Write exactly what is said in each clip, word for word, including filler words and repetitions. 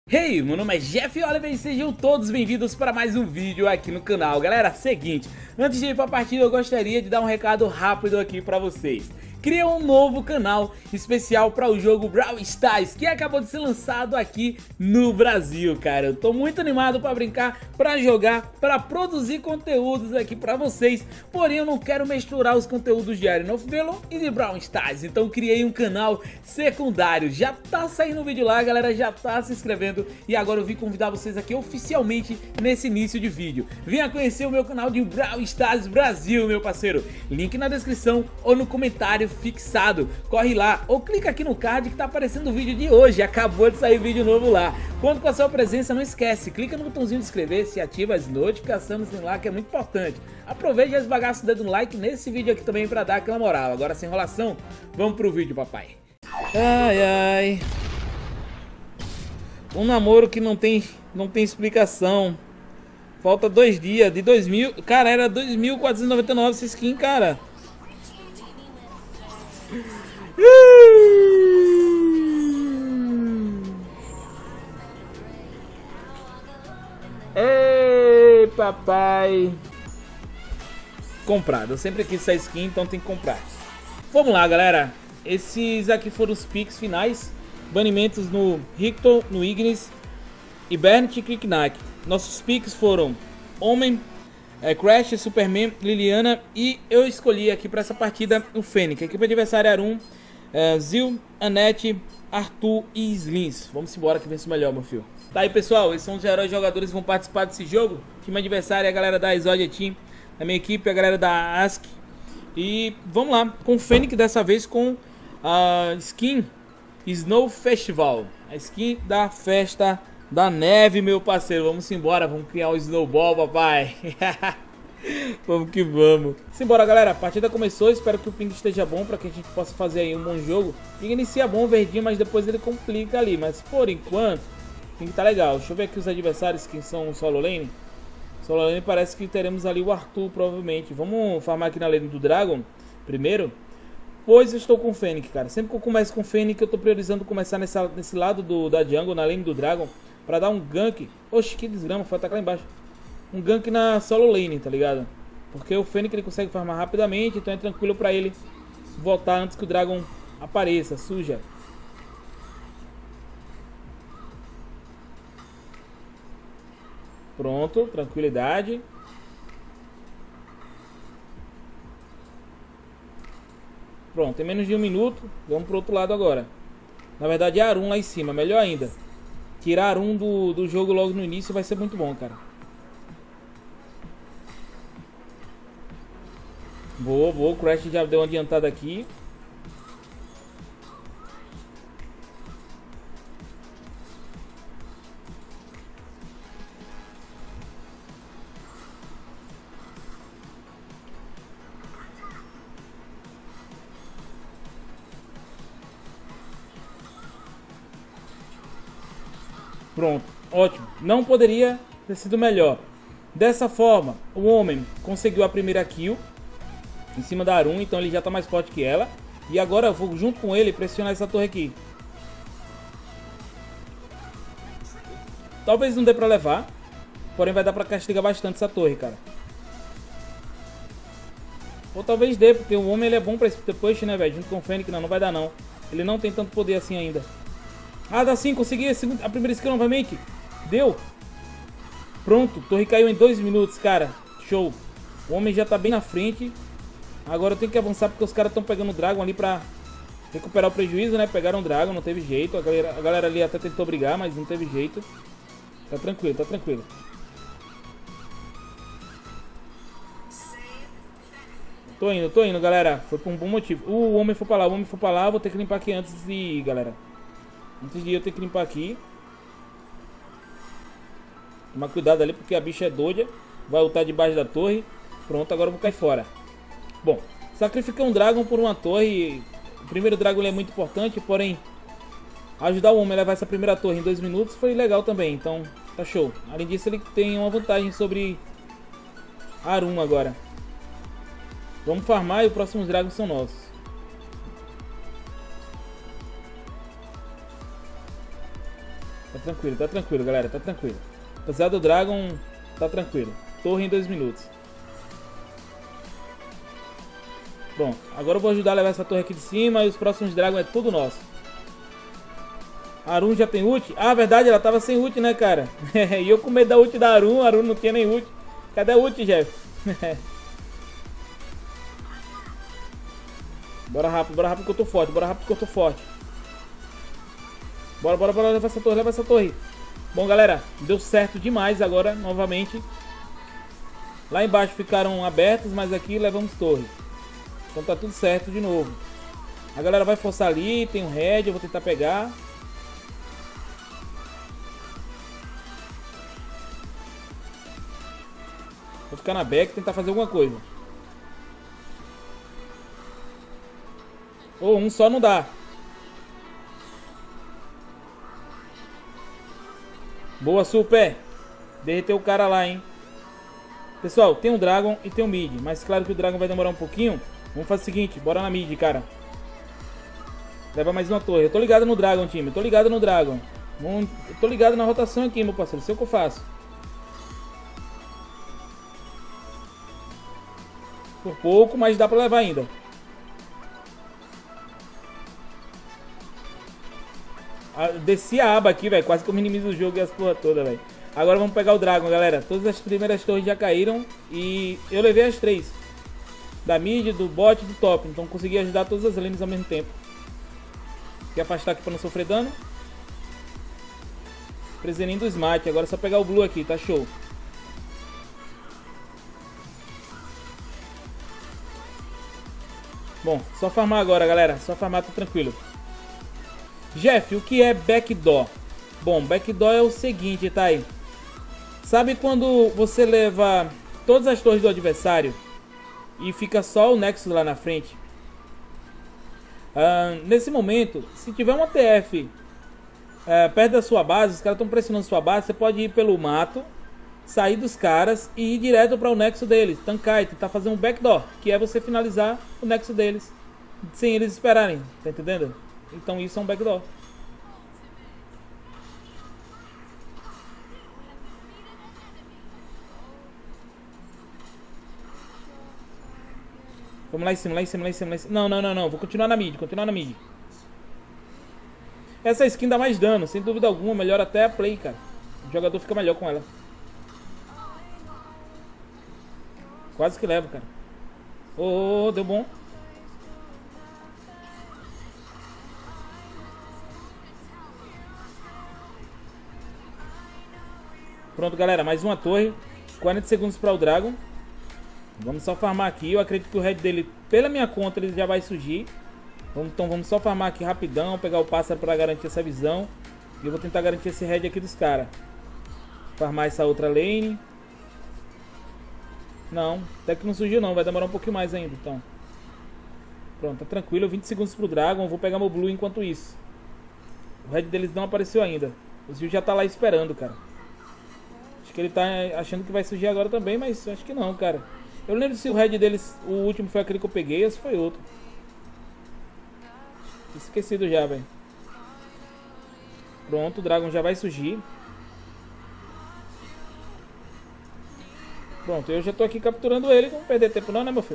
Hey, meu nome é Jeff Oliver e sejam todos bem-vindos para mais um vídeo aqui no canal. Galera, seguinte, antes de ir para a partida eu gostaria de dar um recado rápido aqui para vocês. Criei um novo canal especial para o jogo Brawl Stars, que acabou de ser lançado aqui no Brasil, cara. Eu tô muito animado para brincar, para jogar, para produzir conteúdos aqui para vocês. Porém, eu não quero misturar os conteúdos de Arena of Valor e de Brawl Stars. Então criei um canal secundário. Já tá saindo o vídeo lá, galera, já tá se inscrevendo. E agora eu vim convidar vocês aqui oficialmente nesse início de vídeo. Venha conhecer o meu canal de Brawl Stars Brasil, meu parceiro. Link na descrição ou no comentário fixado. Corre lá ou clica aqui no card que tá aparecendo o vídeo de hoje. Acabou de sair vídeo novo lá. Conto com a sua presença, não esquece, clica no botãozinho de inscrever-se, ativa as notificações lá, que é muito importante. Aproveite e esbagaça o dedo no like nesse vídeo aqui também pra dar aquela moral. Agora sem enrolação, vamos pro vídeo, papai. Ai, ai. Um namoro que não tem, não tem explicação. Falta dois dias, de dois mil. Cara, era dois mil quatrocentos e noventa e nove essa skin, cara. Ei, papai. Comprado. Eu sempre quis essa skin, então tem que comprar. Vamos lá, galera. Esses aqui foram os picks finais. Banimentos no Rictor, no Ignis e Bernt e Kriknak. Nossos picks foram Homem, é, Crash, Superman, Liliana e eu escolhi aqui para essa partida o Fênix. A equipe adversária era Arum, é, Zil, Anette, Arthur e Slins. Vamos embora que vence o melhor, meu filho. Tá aí, pessoal, esses são os heróis jogadores que vão participar desse jogo. O time adversário é a galera da Exodia Team, a minha equipe, a galera da Ask. E vamos lá, com o Fênix dessa vez com a skin Snow Festival, a skin da festa da neve, meu parceiro. Vamos embora, vamos criar o Snowball, papai. Vamos que vamos. Simbora, galera, a partida começou. Espero que o ping esteja bom para que a gente possa fazer aí um bom jogo. O ping inicia bom, verdinho, mas depois ele complica ali. Mas por enquanto, o ping tá legal. Deixa eu ver aqui os adversários que são o solo lane. Solo lane parece que teremos ali o Arthur, provavelmente. Vamos farmar aqui na lane do Dragon primeiro. Pois eu estou com o Fênix, cara. Sempre que eu começo com o Fênix, eu tô priorizando começar nessa, nesse lado do, da jungle, na lane do Dragon, pra dar um gank. Oxe, que desgrama, foi atacar lá embaixo. Um gank na solo lane, tá ligado? Porque o Fênix ele consegue farmar rapidamente, então é tranquilo pra ele voltar antes que o Dragon apareça, suja. Pronto, tranquilidade. Pronto, tem menos de um minuto. Vamos pro outro lado agora. Na verdade é Arum lá em cima, melhor ainda. Tirar Arum do, do jogo logo no início vai ser muito bom, cara. Boa, boa, o Crash já deu uma adiantada aqui. Pronto, ótimo. Não poderia ter sido melhor. Dessa forma, o homem conseguiu a primeira kill em cima da Arum, então ele já tá mais forte que ela. E agora eu vou junto com ele pressionar essa torre aqui. Talvez não dê pra levar, porém vai dar pra castigar bastante essa torre, cara. Ou talvez dê, porque o homem ele é bom pra esse push, né, velho? Junto com o Fênix, não, não vai dar não. Ele não tem tanto poder assim ainda. Ah, dá sim, consegui a, segunda, a primeira skill novamente. Deu. Pronto, torre caiu em dois minutos, cara. Show. O homem já tá bem na frente. Agora eu tenho que avançar porque os caras estão pegando o Dragon ali pra recuperar o prejuízo, né? Pegaram o Dragon, não teve jeito. A galera, a galera ali até tentou brigar, mas não teve jeito. Tá tranquilo, tá tranquilo. Tô indo, tô indo, galera. Foi por um bom motivo. Uh, o homem foi pra lá, o homem foi pra lá. Vou ter que limpar aqui antes de ir, galera. Antes de ir eu ter que limpar aqui. Tomar cuidado ali porque a bicha é doida. Vai ultar debaixo da torre. Pronto, agora eu vou cair fora. Bom, sacrifiquei um Dragon por uma torre. O primeiro Dragon é muito importante, porém ajudar o homem a levar essa primeira torre em dois minutos foi legal também. Então tá show. Além disso ele tem uma vantagem sobre Arum agora. Vamos farmar e os próximos Dragons são nossos. tranquilo, tá tranquilo, galera, tá tranquilo. Apesar do Dragon, tá tranquilo. Torre em dois minutos. Pronto, agora eu vou ajudar a levar essa torre aqui de cima e os próximos Dragon é tudo nosso. Arun já tem ult? Ah, verdade, ela tava sem ult, né, cara? E eu com medo da ult da Arun, a Arun não tinha nem ult. Cadê a ult, Jeff? Bora rápido, bora rápido que eu tô forte, bora rápido que eu tô forte. Bora, bora, bora, leva essa torre, leva essa torre. Bom, galera, deu certo demais agora, novamente. Lá embaixo ficaram abertos, mas aqui levamos torre. Então tá tudo certo de novo. A galera vai forçar ali, tem um red, eu vou tentar pegar. Vou ficar na back e tentar fazer alguma coisa. Ou oh, um só não dá. Boa, super. Derreteu o cara lá, hein. Pessoal, tem um Dragon e tem um mid. Mas claro que o Dragon vai demorar um pouquinho. Vamos fazer o seguinte, bora na mid, cara. Leva mais uma torre. Eu tô ligado no Dragon, time. Eu tô ligado no Dragon. Eu tô ligado na rotação aqui, meu parceiro. Sei o que eu faço. Por pouco, mas dá pra levar ainda. Desci a aba aqui, velho. Quase que eu minimizo o jogo e as porra toda, velho. Agora vamos pegar o Dragon, galera. Todas as primeiras torres já caíram. E eu levei as três. Da mid, do bot e do top. Então consegui ajudar todas as lanes ao mesmo tempo. Vou afastar aqui pra não sofrer dano. Preservando do smite. Agora é só pegar o blue aqui, tá show. Bom, só farmar agora, galera. Só farmar, tá tranquilo. Jeff, o que é backdoor? Bom, backdoor é o seguinte, tá aí. Sabe quando você leva todas as torres do adversário e fica só o Nexus lá na frente? Uh, nesse momento, se tiver uma T F uh, perto da sua base, os caras estão pressionando sua base, você pode ir pelo mato, sair dos caras e ir direto para o Nexus deles, tancar e tentar fazer um backdoor, que é você finalizar o Nexus deles, sem eles esperarem, tá entendendo? Então isso é um backdoor. Vamos lá em cima, lá em cima, lá em cima, lá em cima. Não, não, não, não. Vou continuar na mid, continuar na mid. Essa skin dá mais dano, sem dúvida alguma. Melhora até a play, cara. O jogador fica melhor com ela. Quase que levo, cara. Ô, oh, oh, deu bom. Pronto, galera. Mais uma torre. quarenta segundos para o Dragon. Vamos só farmar aqui. Eu acredito que o red dele, pela minha conta, ele já vai surgir. Vamos, então vamos só farmar aqui rapidão. Pegar o pássaro para garantir essa visão. E eu vou tentar garantir esse red aqui dos caras. Farmar essa outra lane. Não, até que não surgiu não. Vai demorar um pouquinho mais ainda, então. Pronto, tá tranquilo. vinte segundos pro Dragon. Vou pegar meu blue enquanto isso. O red deles não apareceu ainda. O Zil já tá lá esperando, cara. Acho que ele tá achando que vai surgir agora também, mas acho que não, cara. Eu lembro se o red deles, o último foi aquele que eu peguei, esse foi outro. Esquecido já, velho. Pronto, o Dragon já vai surgir. Pronto, eu já tô aqui capturando ele. Não vou perder tempo não, né, meu filho?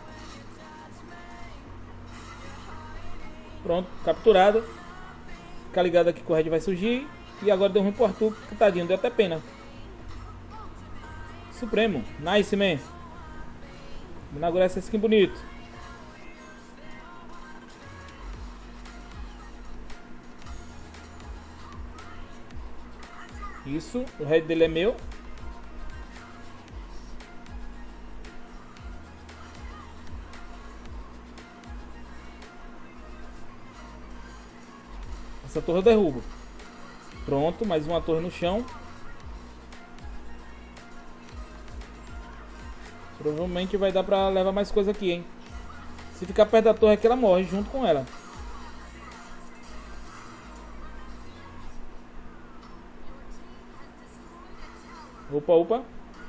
Pronto, capturado. Ficar ligado aqui que o red vai surgir. E agora deu ruim pro Arthur, que tadinho, deu até pena. Supremo, nice, man. Vou inaugurar essa skin bonito. Isso, o red dele é meu. Essa torre eu derrubo. Pronto, mais uma torre no chão. Provavelmente vai dar pra levar mais coisa aqui, hein. Se ficar perto da torre aqui, ela morre junto com ela. Opa, opa.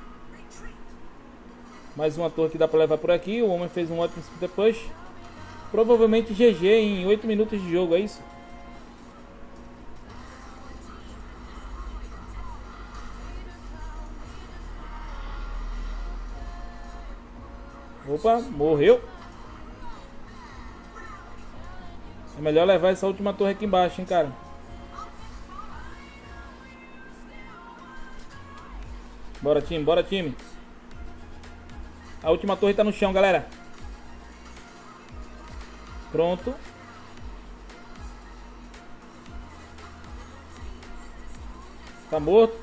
Mais uma torre que dá pra levar por aqui. O homem fez um ótimo split push. Provavelmente G G em oito minutos de jogo, é isso? Opa, morreu. É melhor levar essa última torre aqui embaixo, hein, cara. Bora, time, bora, time. A última torre tá no chão, galera. Pronto. Tá morto.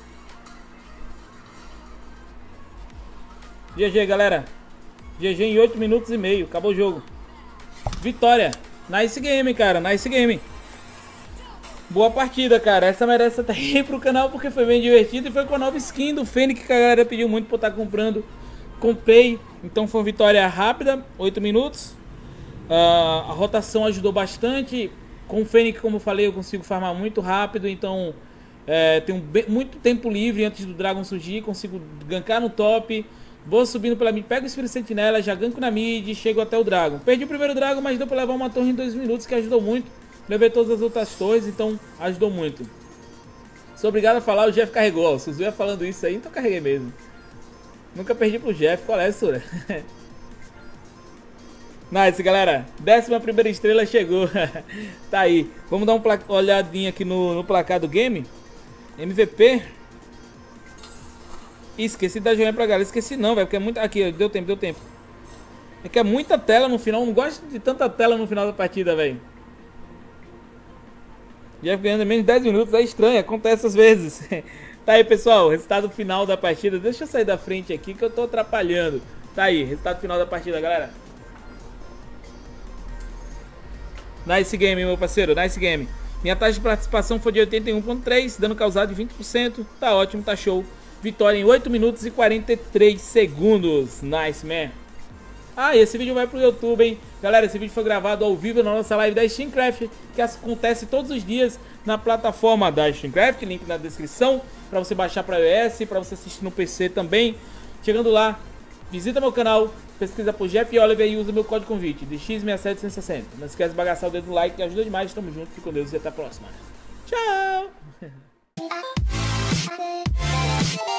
G G, galera. G G em oito minutos e meio. Acabou o jogo. Vitória. Nice game, cara. Nice game. Boa partida, cara. Essa merece até ir pro canal porque foi bem divertido. E foi com a nova skin do Fênix que a galera pediu muito pra eu estar comprando. Comprei. Então foi uma vitória rápida. oito minutos. Uh, a rotação ajudou bastante. Com o Fênix, como eu falei, eu consigo farmar muito rápido. Então é, tenho bem, muito tempo livre antes do Dragon surgir. Consigo gankar no top. Vou subindo pela mid, pego o Espírito Sentinela, já ganko na mid, chego até o Dragon. Perdi o primeiro Dragon, mas deu pra levar uma torre em dois minutos, que ajudou muito. Levei todas as outras torres, então ajudou muito. Sou obrigado a falar, o Jeff carregou. Se você ia falando isso aí, então carreguei mesmo. Nunca perdi pro Jeff, qual é, Sura? Nice, galera. Décima primeira estrela chegou. Tá aí. Vamos dar uma olhadinha aqui no, no placar do game. M V P. Ih, esqueci de dar joinha pra galera. Esqueci não, velho, porque é muito... Aqui, deu tempo, deu tempo. É que é muita tela no final. Eu não gosto de tanta tela no final da partida, velho. Já ganhando menos de dez minutos. É estranho, acontece às vezes. Tá aí, pessoal, resultado final da partida. Deixa eu sair da frente aqui que eu tô atrapalhando. Tá aí, resultado final da partida, galera. Nice game, meu parceiro, nice game. Minha taxa de participação foi de oitenta e um ponto três, dano causado de vinte por cento. Tá ótimo, tá show. Vitória em oito minutos e quarenta e três segundos. Nice, man. Ah, e esse vídeo vai pro YouTube, hein? Galera, esse vídeo foi gravado ao vivo na nossa live da Steamcraft, que acontece todos os dias na plataforma da Steamcraft. Link na descrição, para você baixar para iOS, para você assistir no P C também. Chegando lá, visita meu canal, pesquisa por Jeff Oliver e usa meu código convite de X seis sete um sessenta. Não esquece de bagaçar o dedo no like, que ajuda demais. Tamo junto, fique com Deus e até a próxima. Tchau!